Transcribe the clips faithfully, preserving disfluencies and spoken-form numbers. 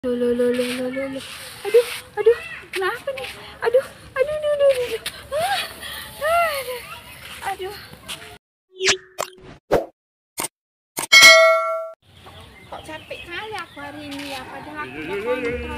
Loh, loh, loh, loh, loh, loh, loh. Aduh, aduh, kenapa nih? Aduh, aduh, aduh, aduh, aduh. Ah, aduh, aduh. Kok capek kali aku hari ini ya, padahal aku udah kontrol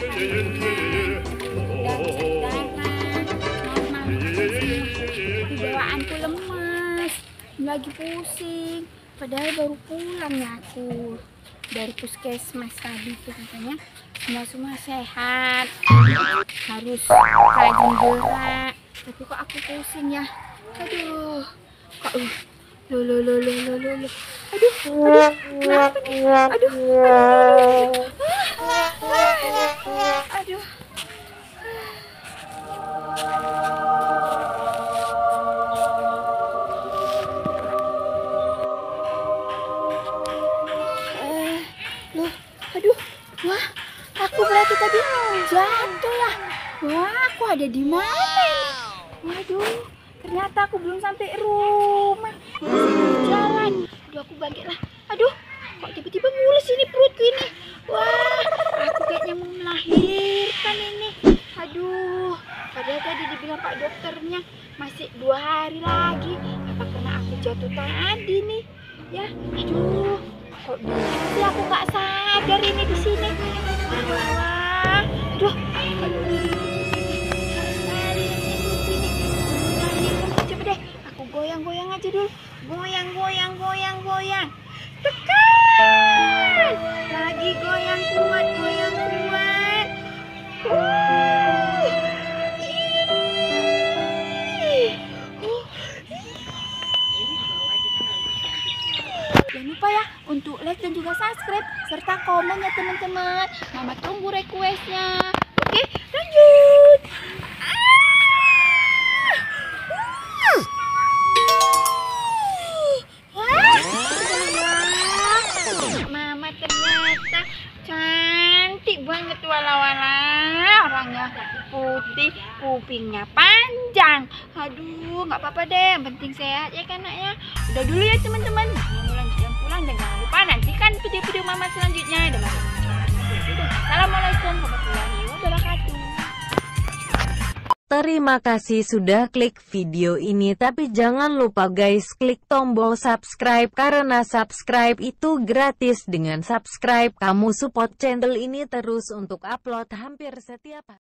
normal, tapi bawaanku lemas, lagi pusing, padahal baru pulang ya aku dari puskesmas tadi tuh, katanya semua-semua sehat, harus rajin gerak, tapi kok aku pusing ya, aduh, kok uh, lo lo lo lo lo lo lo, aduh, aduh, kenapa nih, aduh, aduh, aduh, aduh. Loh, aduh, wah, aku berarti tadi jatuh ya. Wah, aku ada di mana ini? Waduh, ternyata aku belum sampai rumah. Masih di jalan. Aduh, aku bangkit lah. Aduh, kok tiba-tiba mulus ini perutku ini. Wah, aku kayaknya mau melahirkan ini. Aduh, padahal tadi dibilang Pak dokternya masih dua hari lagi. Apa karena aku jatuh tadi nih? Ya, aduh. Kok sih aku nggak sadar ini di sini. Wah, wah, wah. Aduh, coba deh, aku goyang-goyang aja dulu. Goyang, goyang, goyang, goyang. Tekan. Lagi goyang kuat, goyang kuat. Uh. Jangan lupa ya untuk like dan juga subscribe serta komen ya teman-teman. Mama tunggu requestnya. Oke, lanjut. Wah, Mama ternyata cantik banget wala-wala. Orangnya putih, kupingnya panjang. Aduh, nggak apa-apa deh, yang penting sehat ya kan nak ya. Udah dulu ya teman-teman. Pulang dan jangan lupa nantikan video-video Mama selanjutnya. Assalamualaikum warahmatullahi wabarakatuh. Terima kasih sudah klik video ini, tapi jangan lupa guys klik tombol subscribe karena subscribe itu gratis. Dengan subscribe kamu support channel ini terus untuk upload hampir setiap hari.